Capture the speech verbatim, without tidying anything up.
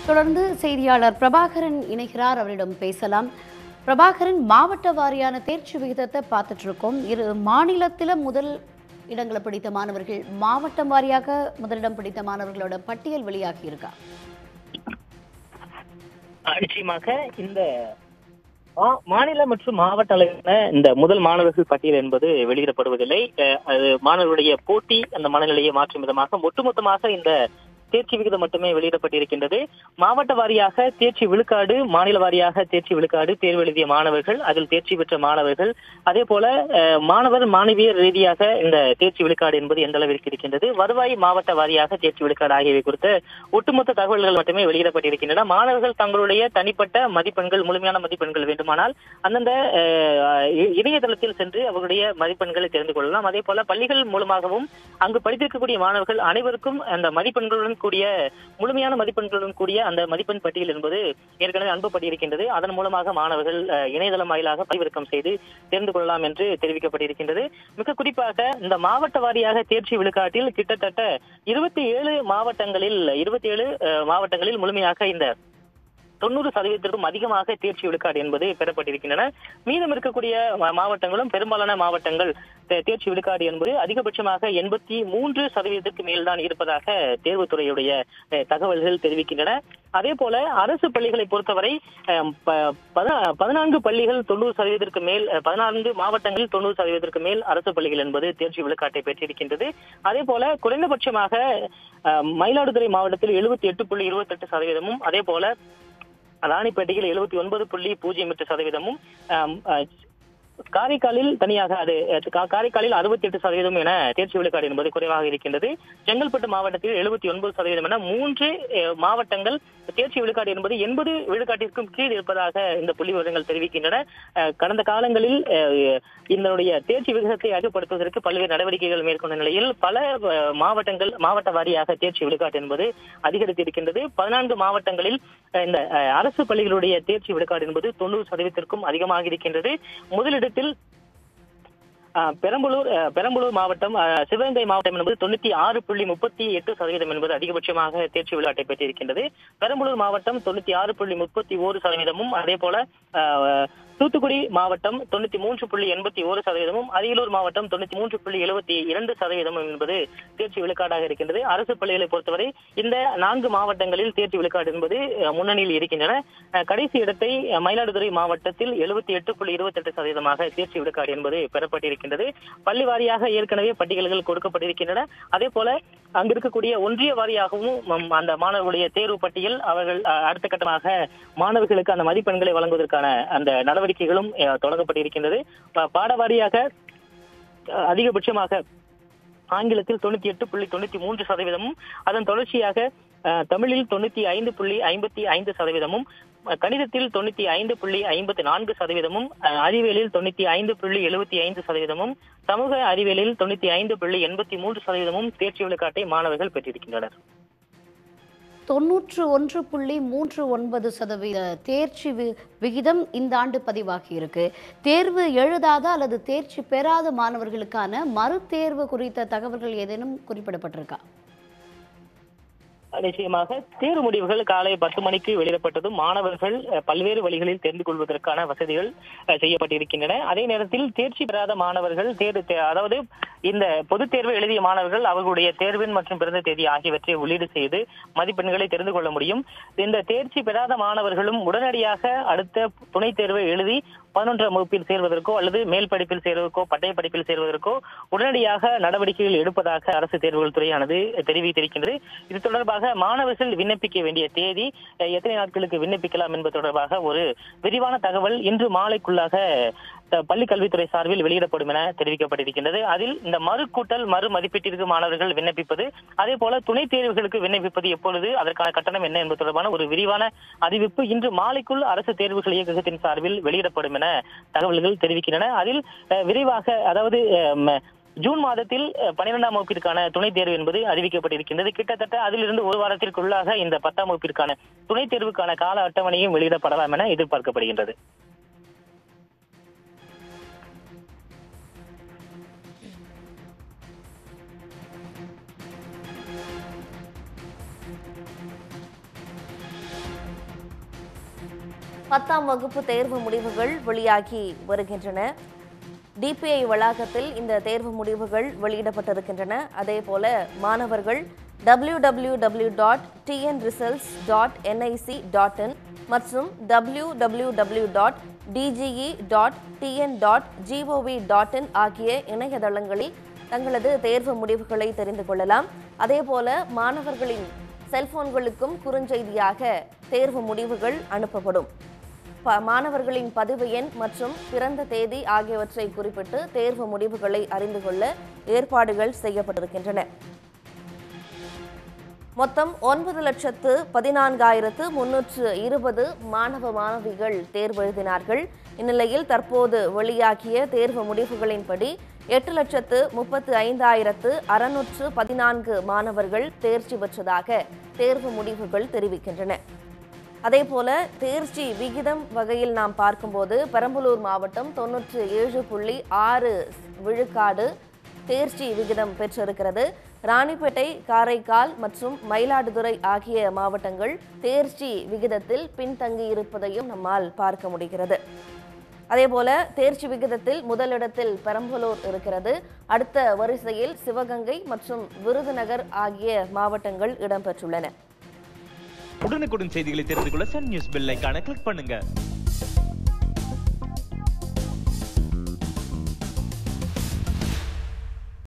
தொடர்ந்து செய்தியாளர் பிரபாகரன் இணைகிறார், அவரிடம் பேசலாம். பிரபாகரன், மாவட்ட வாரியான தேர்ச்சி விகிதத்தை பார்த்துட்டு இருக்கோம். இரு மாநிலத்தில் முதல் இடங்களை பிடித்த மாணவர்கள், மாவட்டம் வாரியாக முதலிடம் பிடித்த மாணவர்களோட பட்டியல் வெளியாகி இருக்கா? நிச்சயமாக இந்த மாநில மற்றும் மாவட்ட அளவிலான இந்த முதல் மாணவர்கள் பட்டியல் என்பது வெளியிடப்படுவதில்லை. அது மாணவர்களுடைய போட்டி அந்த மனநிலையை மாற்றும் விதமாக ஒட்டுமொத்தமாக இந்த தேர்ச்சி விகிதம் மட்டுமே வெளியிடப்பட்டிருக்கின்றது. மாவட்ட வாரியாக தேர்ச்சி விழுக்காடு, மாநில வாரியாக தேர்ச்சி விழுக்காடு, தேர்வு எழுதிய மாணவர்கள், அதில் தேர்ச்சி பெற்ற மாணவர்கள், அதே போல மாணவர் மாணவியர் ரீதியாக இந்த தேர்ச்சி விழுக்காடு என்பது எந்த அளவிற்கு இருக்கின்றது, வருவாய் மாவட்ட வாரியாக தேர்ச்சி விழுக்காடு ஆகியவை குறித்த ஒட்டுமொத்த தகவல்கள் மட்டுமே வெளியிடப்பட்டிருக்கின்றன. மாணவர்கள் தங்களுடைய தனிப்பட்ட மதிப்பெண்கள், முழுமையான மதிப்பெண்கள் வேண்டுமானால் அந்தந்த இணையதளத்தில் சென்று அவருடைய மதிப்பெண்களை தெரிந்து கொள்ளலாம். அதே போல பள்ளிகள் மூலமாகவும் அங்கு படித்திருக்கக்கூடிய மாணவர்கள் அனைவருக்கும் அந்த மதிப்பெண்களுடன் கூடிய முழுமையான மதிப்பெண்களுடன் கூடிய அந்த மதிப்பெண் பட்டியல் என்பது ஏற்கனவே அனுப்பப்பட்டிருக்கின்றது. அதன் மூலமாக மாணவர்கள் இணையதளம் வாயிலாக பதிவிறக்கம் செய்து தெரிந்து கொள்ளலாம் என்று தெரிவிக்கப்பட்டிருக்கின்றது. மிக குறிப்பாக இந்த மாவட்ட வாரியாக தேர்ச்சி விழுக்காட்டில் கிட்டத்தட்ட இருபத்தி ஏழு மாவட்டங்களில் இருபத்தி ஏழு மாவட்டங்களில் முழுமையாக இந்த தொண்ணூறு சதவீதத்திற்கும் அதிகமாக தேர்ச்சி விழுக்காடு என்பது பெறப்பட்டிருக்கின்றன. மீதம் இருக்கக்கூடிய மாவட்டங்களும் பெரும்பாலான மாவட்டங்கள் தேர்ச்சி விழுக்காடு என்பது அதிகபட்சமாக எண்பத்தி மூன்று சதவீதத்திற்கு மேல்தான் இருப்பதாக தேர்வுத்துறையுடைய தகவல்கள் தெரிவிக்கின்றன. அதே போல அரசு பள்ளிகளை பொறுத்தவரை பதினான்கு பள்ளிகள் தொண்ணூறு சதவீதத்திற்கு மேல், பதினான்கு மாவட்டங்களில் தொண்ணூறு சதவீதத்திற்கு மேல் அரசு பள்ளிகள் என்பது தேர்ச்சி விழுக்காட்டை பெற்றிருக்கின்றது. அதே போல குறைந்தபட்சமாக மயிலாடுதுறை மாவட்டத்தில் எழுபத்தி எட்டு புள்ளி இருபத்தி எட்டு சதவீதமும், அதே போல ராணிப்பேட்டையில் எழுபத்தி ஒன்பது புள்ளி பூஜ்ஜியம் எட்டு சதவீதமும், காரைக்காலில் தனியாக அது காரைக்காலில் அறுபத்தி எட்டு சதவீதம் என தேர்ச்சி விழுக்காடு என்பது குறைவாக இருக்கின்றது. செங்கல்பட்டு மாவட்டத்தில் எழுபத்தி ஒன்பது சதவீதம் என மூன்று மாவட்டங்கள் தேர்ச்சி விழுக்காடு என்பது எண்பது விழுக்காட்டிற்கும் கீழ் இருப்பதாக இந்த புள்ளி விவரங்கள் தெரிவிக்கின்றன. கடந்த காலங்களில் இதனுடைய தேர்ச்சி விகிதத்தை அதிகப்படுத்துவதற்கு பல்வேறு நடவடிக்கைகள் மேற்கொண்ட நிலையில் பல மாவட்டங்கள் மாவட்ட வாரியாக தேர்ச்சி விழுக்காடு என்பது அதிகரித்திருக்கின்றது. பதினான்கு மாவட்டங்களில் இந்த அரசு பள்ளிகளுடைய தேர்ச்சி விழுக்காடு என்பது தொண்ணூறு சதவீதத்திற்கும் அதிகமாக இருக்கின்றது. முதலிடத்தில் பெரம்பலூர் பெரம்பலூர் மாவட்டம், சிவகங்கை மாவட்டம் என்பது தொண்ணூத்தி ஆறு புள்ளி முப்பத்தி எட்டு சதவீதம் என்பது அதிகபட்சமாக தேர்ச்சி விளையாட்டை பெற்றிருக்கின்றது. பெரம்பலூர் மாவட்டம் தொண்ணூத்தி ஆறு புள்ளி முப்பத்தி ஒரு சதவீதமும், அதே போல தூத்துக்குடி மாவட்டம் தொண்ணூத்தி மூன்று புள்ளி எண்பத்தி ஒரு சதவீதமும், அரியலூர் மாவட்டம் தொண்ணூத்தி மூன்று புள்ளி எழுபத்தி இரண்டு சதவீதமும் என்பது தேர்ச்சி விழுக்காடாக இருக்கின்றது. அரசு பள்ளிகளை பொறுத்தவரை இந்த நான்கு மாவட்டங்களில் தேர்ச்சி விழுக்காடு என்பது முன்னணியில் இருக்கின்றன. கடைசி இடத்தை மயிலாடுதுறை மாவட்டத்தில் எழுபத்தி எட்டு புள்ளி இருபத்தி எட்டு சதவீதமாக தேர்ச்சி விழுக்காடு என்பது பெறப்பட்டிருக்கின்றது. பள்ளி வாரியாக ஏற்கனவே பட்டியல்கள் கொடுக்கப்பட்டிருக்கின்றன. அதே போல அங்கு இருக்கக்கூடிய ஒன்றிய வாரியாகவும் அந்த மாணவர்களுடைய தேர்வு பட்டியல், அவர்கள் அடுத்த கட்டமாக மாணவர்களுக்கு அந்த மதிப்பெண்களை வழங்குவதற்கான அந்த நடவடிக்கைகளும் தொடங்கப்பட்டிருக்கின்றது. பாடவாரியாக அதிகபட்சமாக ஆங்கிலத்தில் தொண்ணூத்தி எட்டு புள்ளி தொண்ணூத்தி மூன்று சதவீதமும், அதன் தொடர்ச்சியாக தமிழில் தொண்ணூத்தி ஐந்து புள்ளி ஐம்பத்தி ஐந்து சதவீதமும், கணிதத்தில் தொண்ணூத்தி ஐந்து புள்ளி ஐம்பத்தி நான்கு சதவீதமும், அறிவியலில் தொண்ணூத்தி ஐந்து புள்ளி எழுபத்தி ஐந்து சதவீதமும், சமூக அறிவியலில் தொண்ணூத்தி ஐந்து புள்ளி எண்பத்தி மூன்று சதவீதமும் தேர்ச்சி விழுக்காட்டை மாணவர்கள் பெற்றிருக்கின்றனர். தொன்னூற்று ஒன்று புள்ளி மூன்று ஒன்பது சதவீத தேர்ச்சி விகிதம் இந்த ஆண்டு பதிவாகி இருக்கு. தேர்வு எழுதாத அல்லது தேர்ச்சி பெறாத மாணவர்களுக்கான மறுதேர்வு குறித்த தகவல்கள் ஏதேனும் குறிப்பிடப்பட்டிருக்கா? நிச்சயமாக தேர்வு முடிவுகள் காலை பத்து மணிக்கு வெளியிடப்பட்டதும் மாணவர்கள் பல்வேறு வழிகளில் தெரிந்து கொள்வதற்கான வசதிகள் செய்யப்பட்டிருக்கின்றன. அதே நேரத்தில் தேர்ச்சி பெறாத மாணவர்கள் தேர்வு அதாவது இந்த பொதுத் தேர்வு எழுதிய மாணவர்கள் அவர்களுடைய தேர்வின் மற்றும் பிறந்த தேதி ஆகியவற்றை உள்ளீடு செய்து மதிப்பெண்களை தெரிந்து கொள்ள முடியும். இந்த தேர்ச்சி பெறாத மாணவர்களும் உடனடியாக அடுத்த துணைத் தேர்வை எழுதி பதினொன்றாம் வகுப்பில் சேர்வதற்கோ அல்லது மேல் படிப்பில் சேர்வதற்கோ பட்டய படிப்பில் சேர்வதற்கோ உடனடியாக நடவடிக்கைகள் எடுப்பதாக அரசு தேர்வுகள் துறையானது தெரிவித்திருக்கின்றது. இது தொடர்பாக மாணவர்கள் விண்ணப்பிக்க வேண்டிய தேதி, எத்தனை நாட்களுக்கு விண்ணப்பிக்கலாம் என்பது தொடர்பாக ஒரு விரிவான தகவல் இன்று மாலைக்குள்ளாக பள்ளி கல்வித்துறை சார்பில் வெளியிடப்படும் என தெரிவிக்கப்பட்டிருக்கின்றது. அதில் இந்த மறு கூட்டல் மறு மதிப்பீட்டிற்கு மாணவர்கள் விண்ணப்பிப்பது, அதே போல துணைத் தேர்வுகளுக்கு விண்ணப்பிப்பது எப்பொழுது, அதற்கான கட்டணம் என்ன என்பது தொடர்பான ஒரு விரிவான அறிவிப்பு இன்று மாலைக்குள் அரசு தேர்வுகள் இயக்ககத்தின் சார்பில் வெளியிடப்படும் என தகவல்கள் தெரிவிக்கின்றன. அதில் விரைவாக, அதாவது ஜூன் மாதத்தில் பன்னிரெண்டாம் வகுப்பிற்கான துணைத் தேர்வு என்பது அறிவிக்கப்பட்டிருக்கின்றது. கிட்டத்தட்ட அதிலிருந்து ஒரு வாரத்திற்குள்ளாக இந்த பத்தாம் வகுப்பிற்கான துணைத் தேர்வுக்கான கால அட்டவணையும் வெளியிடப்படலாம் என எதிர்பார்க்கப்படுகின்றது. பத்தாம் வகுப்பு தேர்வு முடிவுகள் வெளியாகி வருகின்றன. டிபிஐ வளாகத்தில் இந்த தேர்வு முடிவுகள் வெளியிடப்பட்டிருக்கின்றன. அதே போல மாணவர்கள் W W W dot TN results dot NIC dot in மற்றும் W W W dot DGE dot TN dot GOV dot in ஆகிய இணையதளங்களில் தங்களது தேர்வு முடிவுகளை தெரிந்து கொள்ளலாம். அதே போல மாணவர்களின் செல்போன்களுக்கும் குறுஞ்செய்தியாக தேர்வு முடிவுகள் அனுப்பப்படும். மாணவர்களின் பதிவு எண் மற்றும் பிறந்த தேதி ஆகியவற்றை குறிப்பிட்டு தேர்வு முடிவுகளை அறிந்து கொள்ள ஏற்பாடுகள் செய்யப்பட்டிருக்கின்றன. மொத்தம் ஒன்பது லட்சத்து பதினான்காயிரத்து முன்னூற்று இருபது மாணவ மாணவிகள் தேர்வு எழுதினார்கள். இந்நிலையில் தற்போது வெளியாகிய தேர்வு முடிவுகளின்படி எட்டு லட்சத்து முப்பத்து ஐந்தாயிரத்து அறுநூற்று பதினான்கு மாணவர்கள் தேர்ச்சி பெற்றதாக தேர்வு முடிவுகள் தெரிவிக்கின்றன. அதேபோல தேர்ச்சி விகிதம் வகையில் நாம் பார்க்கும்போது பெரம்பலூர் மாவட்டம் தொன்னூற்று ஏழு புள்ளி ஆறு விழுக்காடு தேர்ச்சி விகிதம் பெற்றிருக்கிறது. ராணிப்பேட்டை, காரைக்கால் மற்றும் மயிலாடுதுறை ஆகிய மாவட்டங்கள் தேர்ச்சி விகிதத்தில் பின்தங்கியிருப்பதையும் நம்மால் பார்க்க முடிகிறது. அதேபோல தேர்ச்சி விகிதத்தில் முதலிடத்தில் பெரம்பலூர் இருக்கிறது. அடுத்த வரிசையில் சிவகங்கை மற்றும் விருதுநகர் ஆகிய மாவட்டங்கள் இடம்பெற்றுள்ளன. உடனுக்குடன் செய்திகளை தெரிந்து கொள்ள சன் நியூஸ் பெல் ஐகானை கிளிக் பண்ணுங்க.